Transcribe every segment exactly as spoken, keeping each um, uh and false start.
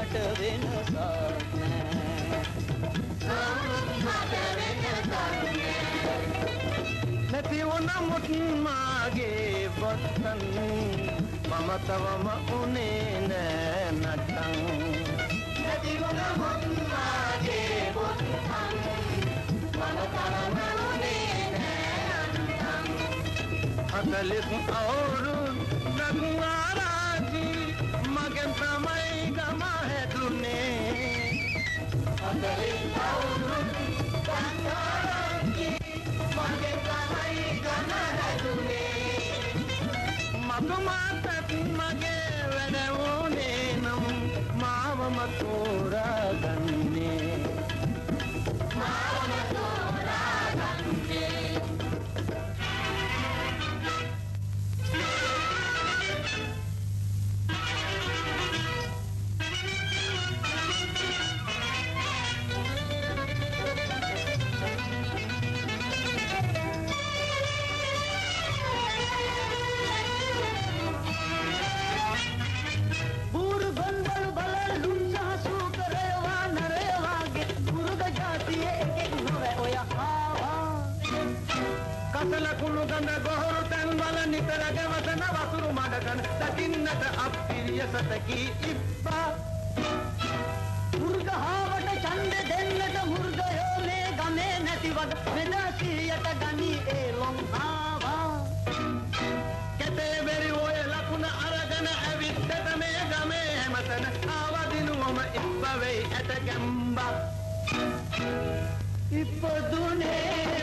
මට වෙනසක් නෑ කවුරුත් මට වෙනසක් නෑ නැති වුණමුත් මාගේ බොත්තන් මම තවම උනේ නෑ නටන් නැති වුණමුත් මාගේ බොත්තන් මම තවම උනේ නෑ නටන් හතලිස් අවුරුදු නගුආරාජි මගෙන් තමයි ගම හැදුනේ හතලිස් අවුරුදු නගුආරාජි මගෙන් තමයි ගම හැදුනේ මතුමාටත් මගේ වැඩ වුණේ නම් මාවම තෝරාගන්නේ මාවම තෝරාගන්නේ කසලකුණු ගඳ ගොහරු තැන් වල නිතර ගැවසන වතුරු මඩකන දකින්නට අප්පිරියසතකි ඉබ්බා මුර්ගහාවට ඡන්දෙ දෙන්නට මුර්ගයෝ මේ ගමේ නැති වග මෙදාසියට ගනි ඒ ලොන් ආවා කැතේ බැරි ඔය ලකුණ අරගෙන ඇවිත්තට මේ ගමේ හැමතන ආවදිනුවම ඉබ්බ වෙයි ඇට ගැම්බා ඉපදුනේ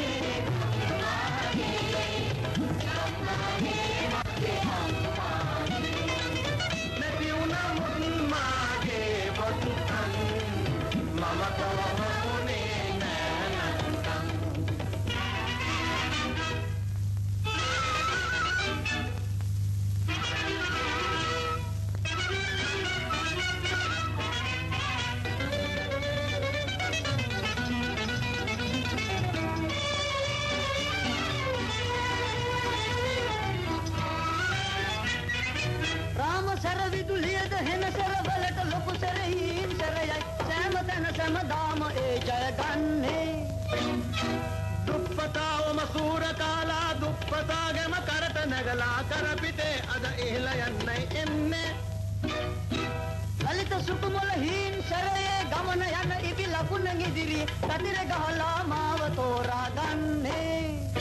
සමදාම ඒ ජය ගන්නේ දුප්පතාව මසූර කාලා දුප්පතාගම කරට නැගලා කරපිටේ අද ඉහළ යන්නයි එන්නේ ලලිත සුකුමල හීන් සරයේ ගමන යන ඉබි ලකුණ ඉදිරි කතිර ගහලා මාව තෝරා ගන්නේ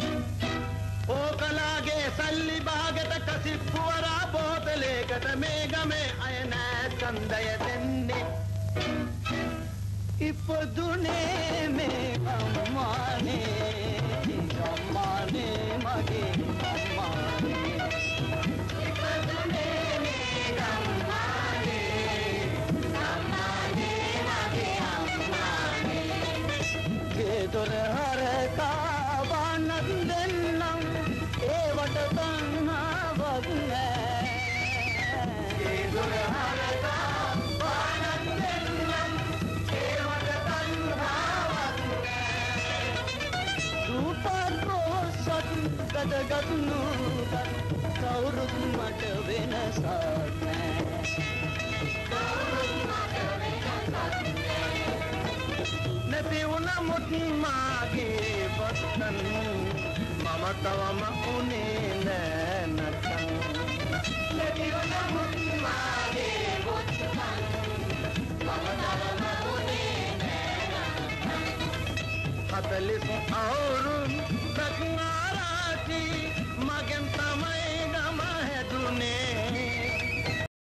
ඕකලාගේ සල්ලි භාගයට කසිප්පුවරා බෝතලයකට මේ ගමේ අය නෑ ඡන්දය දෙන්නේ ඉපදුනේ මේ අම්මානේ අම්මානේ මගේ අම්මානේ ඉපදුනේ මේ අම්මානේ අම්මානේ මගේ අම්මානේ ගෙදර හරකා වන්නත් දෙන්නම් ඒවට තණ්හාවක් නෑ ගෙදර හරකා වන්නත් දෙන්නම් ගදගත් නූගත් කවුරුත් මට වෙනසක් නෑ කවුරුත් මට වෙනසක් නෑ නැති වුණමුත් මාගේ බත්තන් මම තවම උනේ නෑ නටන් නැති වුණමුත් මාගේ බත්තන් මම තවම උනේ නෑ නටන් හතලිස් අවුරුදු